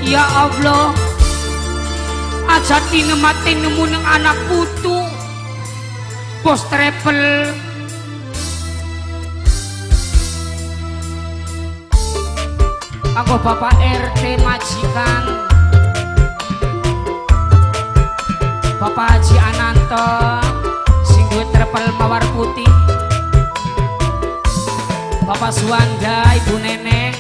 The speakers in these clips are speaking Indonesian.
Ya Allah, aja tinemati nemu neng anak putu bos travel. Aku Bapak RT majikan Bapak Haji Ananto sing duwe travel mawar putih, Bapak Suwanda, Ibu Neneng,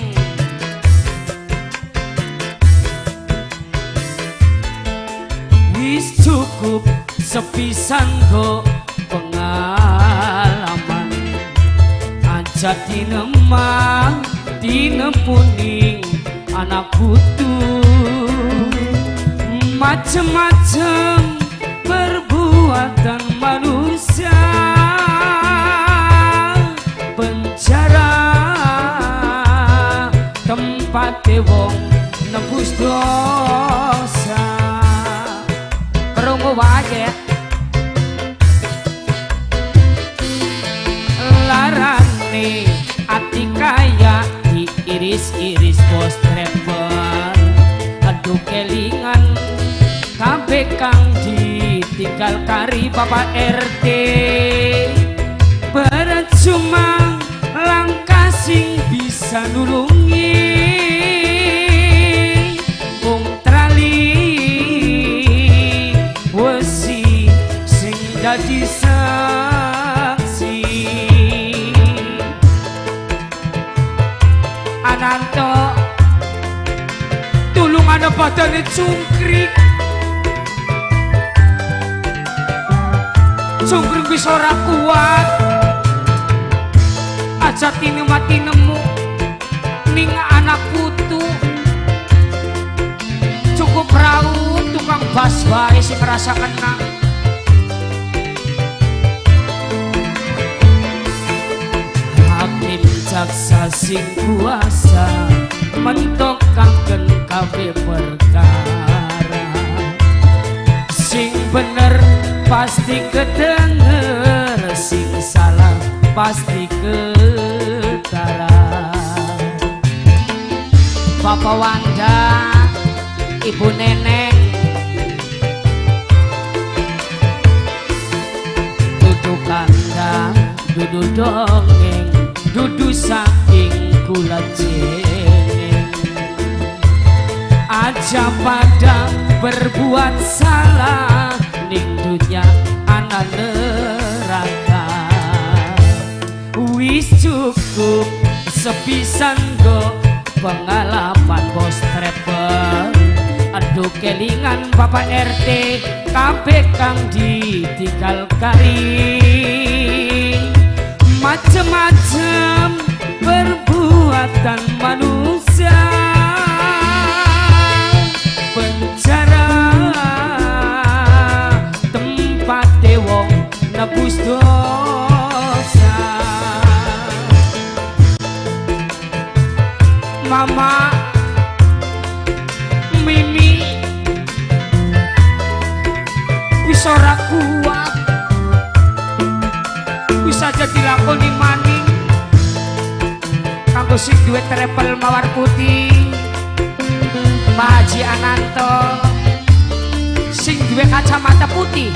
wis cukup sepisan go pengalaman aja dinemang dinemuni anak putu macem-macem perbuatan manusia penjara tempat wong nebus dosa kerungu wae larane ati kaya diiris-iris bos travel. Aduh kelingan kabeh kang ditinggal kari Bapak RT percuma langkah sing bisa nulungi wong trali wesi sing dadi saksi. Ananto tulung ana badane cungkring bisa ora kuat aja mati nemu ning anak putu cukup raut tukang bas wae sing ngerasa kena. Hakim jaksa sing kuasa mentokaken kabeh perkara sing bener pasti kedenger, sing salah pasti ketara. Bapak Wanda, Ibu Neneng, duduk kandang, duduk dongeng, duduk saking kula jengeng. Aja pada berbuat salah ning dunya ana neraka. Wis cukup sepisan go pengalaman bos travel. Aduh kelingan Bapak RT kabeh kang ditinggal kari. Macem-macem perbuatan manusia penjara wong nebus dosa. Mama Mimi wis ora kuat bisa jadi lakoni maning kanggo sing duwe travel mawar putih Pak Haji Ananto sing duwe kacamata putih.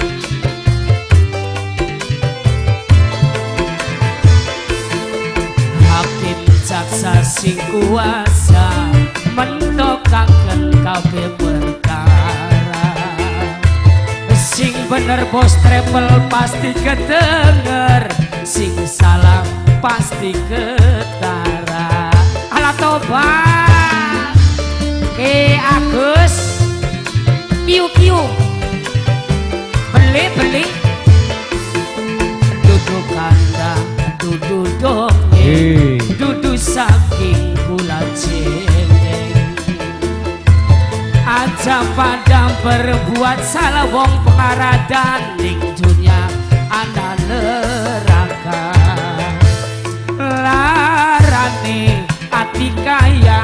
Hakim jaksa sing kuasa mentokaken kabeh perkara sing bener bos travel pasti kedenger, sing salah pasti ketara. Ala tobat Agus piu-piu beli duduk kandang duduk dongeng duduk saking kula jengeng. Aja pada berbuat salah wong pengaradan ning dunya ana neraka. Larane ati kaya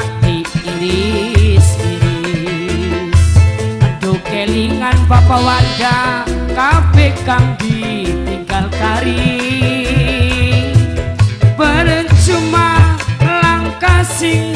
diiris-iris. Aduh kelingan Bapak Wanda kabeh kang ditinggal kari. Percuma langkah sing